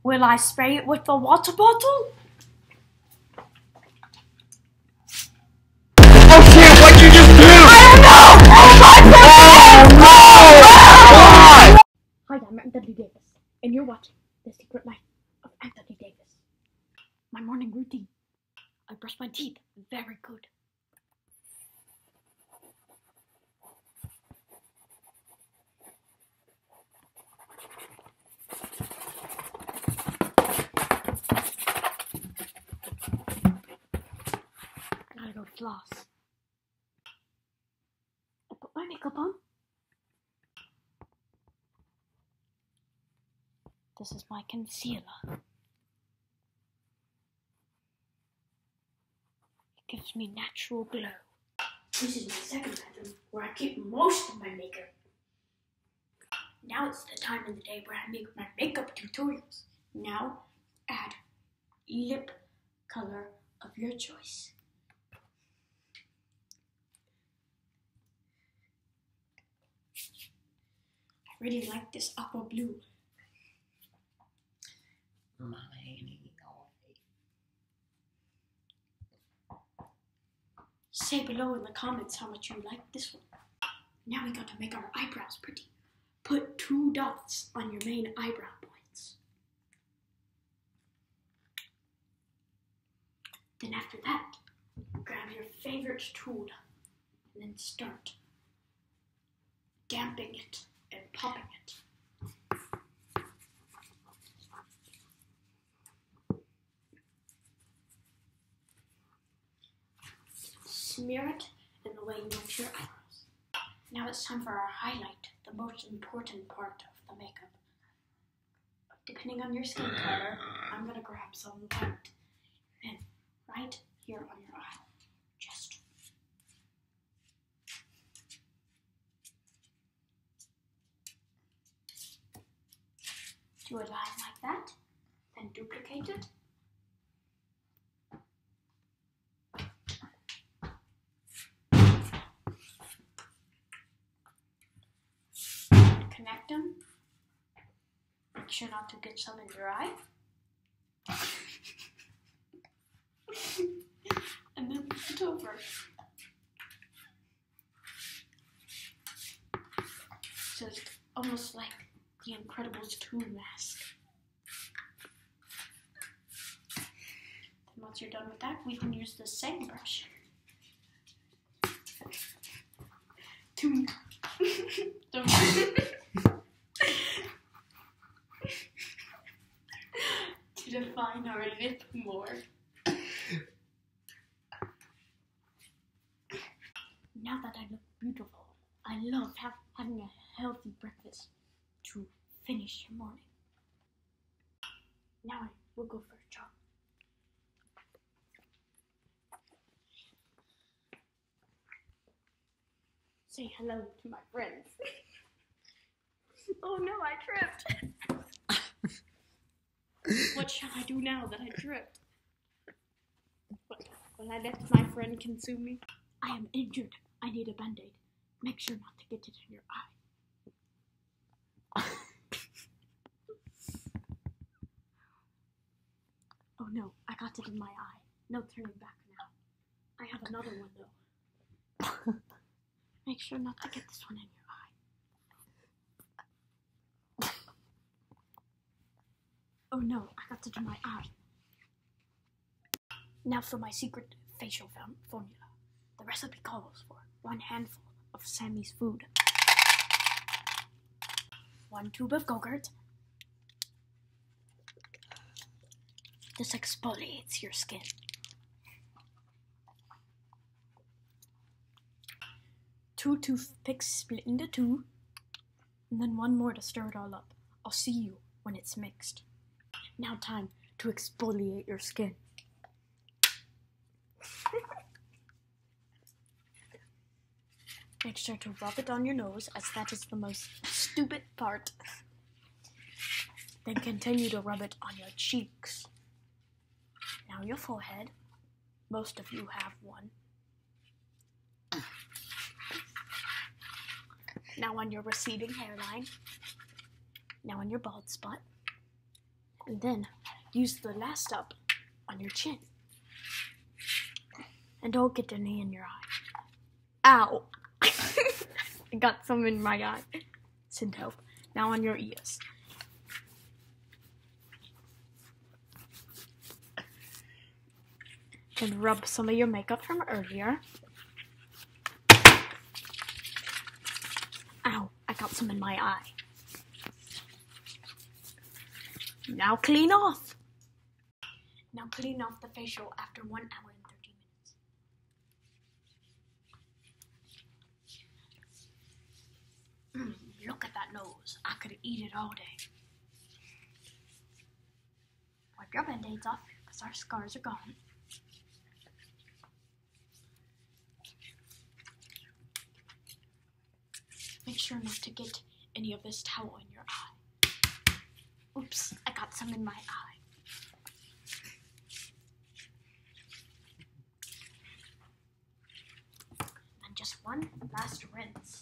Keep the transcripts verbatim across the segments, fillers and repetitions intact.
Will I spray it with the water bottle? Oh shit, what'd you just do? I don't know! Oh my god! Hi, I'm Anthony Davis, and you're watching The Secret Life of Anthony Davis. My morning routine. I brush my teeth. Very good. Gotta go floss. I put my makeup on. This is my concealer. It gives me natural glow. This is my second bedroom, where I keep most of my makeup. Now it's the time of the day where I make my makeup tutorials. Now, add lip color of your choice. I really like this aqua blue. Say below in the comments how much you like this one. Now we got to make our eyebrows pretty. Put two dots on your main eyebrow points. Then after that, grab your favorite tool and then start damping it and popping it. Smear it in the way you want your eyebrows. Now it's time for our highlight, the most important part of the makeup. Depending on your skin color, I'm gonna grab some white and right here on your eye. Just do a line like that, then duplicate it. Connect them. Make sure not to get some in your eye. And then flip it over. So it's almost like the Incredibles two mask. Then once you're done with that, we can use the same brush to to define our lip more. Now that I look beautiful, I love have, having a healthy breakfast to finish your morning. Now I will go for a jog. Say hello to my friends. Oh no, I tripped. What shall I do now that I tripped? What, will I let my friend consume me? I am injured. I need a band-aid. Make sure not to get it in your eye. Oh no, I got it in my eye. No turning back now. I have another one though. Make sure not to get this one in your eye. Oh no, I got it in my eye. Now for my secret facial formula. The recipe calls for one handful of Sammy's food, one tube of Go-Gurt. This exfoliates your skin. Two toothpicks split into two, and then one more to stir it all up. I'll see you when it's mixed. Now time to exfoliate your skin. Make sure to rub it on your nose, as that is the most stupid part. Then continue to rub it on your cheeks. Now your forehead. Most of you have one. Now on your receding hairline. Now on your bald spot. And then use the last step on your chin. And don't get any in your eye. Ow! I got some in my eye. Didn't help. Now on your ears. And rub some of your makeup from earlier. Ow, I got some in my eye. Now clean off. Now clean off the facial after one hour and thirty minutes. Mm, look at that nose. I could eat it all day. Wipe your band-aids off because our scars are gone. Make sure not to get any of this towel in your eye. Oops, I got some in my eye. And just one last rinse.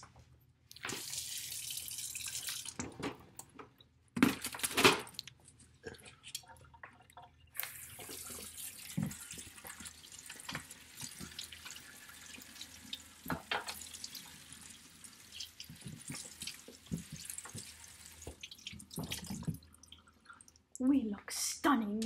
We look stunning